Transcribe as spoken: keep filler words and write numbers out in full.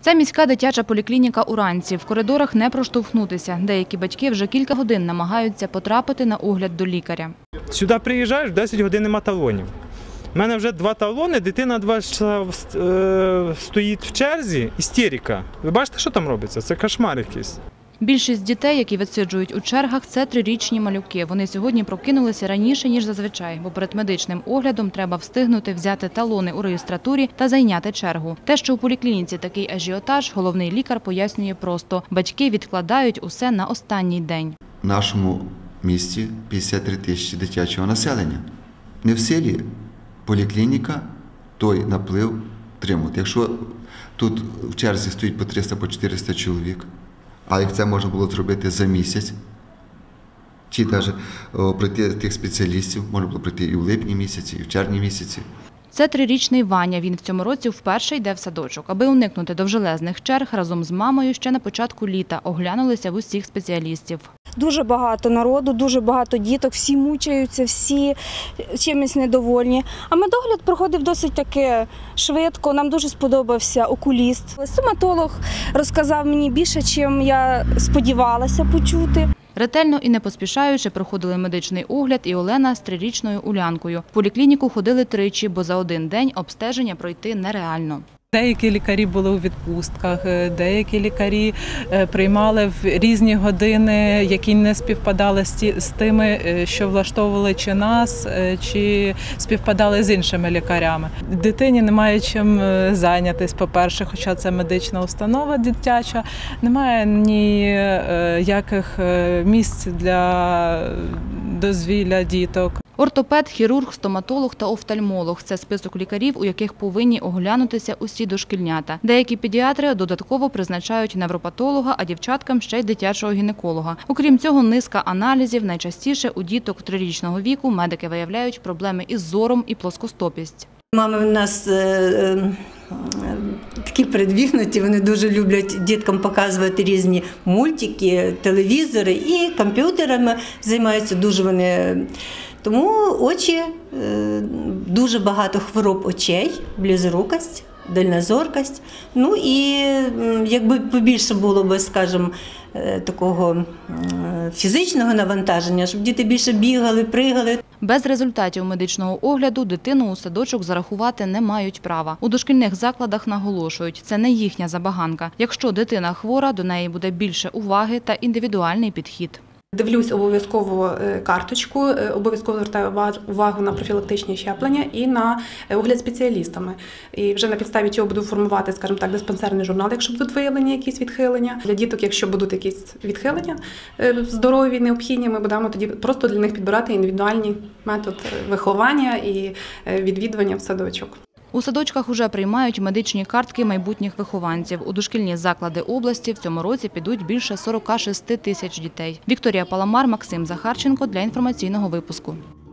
Це міська дитяча поліклініка «Уранці». В коридорах не проштовхнутися. Деякі батьки вже кілька годин намагаються потрапити на огляд до лікаря. Сюди приїжджаєш, в десять годин нема талонів. У мене вже два талони, дитина два часа стоїть в черзі, істерика. Ви бачите, що там робиться? Це кошмар якийсь. Більшість дітей, які відсиджують у чергах, це трирічні малюки. Вони сьогодні прокинулися раніше, ніж зазвичай, бо перед медичним оглядом треба встигнути взяти талони у реєстратурі та зайняти чергу. Те, що у поліклініці такий ажіотаж, головний лікар пояснює просто. Батьки відкладають усе на останній день. В нашому місті п'ятдесят три тисячі дитячого населення. Не в силі поліклініка той наплив тримати. Якщо тут в черзі стоїть по триста, по чотириста чоловік, а як це можна було зробити за місяць, чи навіть пройти тих спеціалістів, можна було пройти і в липні місяці, і в червні місяці. Це трирічний Ваня. Він в цьому році вперше йде в садочок. Аби уникнути довжелезних черг, разом з мамою ще на початку літа оглянулися в усіх спеціалістів. Дуже багато народу, дуже багато діток, всі мучаються, всі чимось недовольні. А медогляд проходив досить таки швидко, нам дуже сподобався окуліст. Стоматолог розказав мені більше, чим я сподівалася почути. Ретельно і не поспішаючи проходили медичний огляд і Олена з трирічною Улянкою. В поліклініку ходили тричі, бо за один день обстеження пройти нереально. Деякі лікарі були у відпустках, деякі лікарі приймали в різні години, які не співпадали з тими, що влаштовували чи нас, чи співпадали з іншими лікарями. Дитині немає чим зайнятися, по-перше, хоча це медична установа дитяча, немає ніяких місць для дозвілля діток. Ортопед, хірург, стоматолог та офтальмолог – це список лікарів, у яких повинні оглянутися усі дошкільнята. Деякі педіатри додатково призначають невропатолога, а дівчаткам ще й дитячого гінеколога. Окрім цього, низка аналізів. Найчастіше у діток трирічного віку медики виявляють проблеми із зором і плоскостопість. Мами в нас е, такі передвігнуті, вони дуже люблять діткам показувати різні мультики, телевізори і комп'ютерами займаються дуже вони. Тому очі, дуже багато хвороб очей, близорукость, дальнозоркость. Ну і якби побільше було б, скажімо, такого фізичного навантаження, щоб діти більше бігали, пригали. Без результатів медичного огляду дитину у садочок зарахувати не мають права. У дошкільних закладах наголошують, це не їхня забаганка. Якщо дитина хвора, до неї буде більше уваги та індивідуальний підхід. Дивлюсь обов'язково карточку, обов'язково звертаю увагу на профілактичні щеплення і на огляд спеціалістами. І вже на підставі цього буду формувати, скажімо так, диспансерний журнал, якщо будуть виявлені якісь відхилення. Для діток, якщо будуть якісь відхилення здорові, необхідні, ми будемо тоді просто для них підбирати індивідуальний метод виховання і відвідування в садочок. У садочках уже приймають медичні картки майбутніх вихованців. У дошкільні заклади області в цьому році підуть більше сорока шести тисяч дітей. Вікторія Паламар, Максим Захарченко для інформаційного випуску.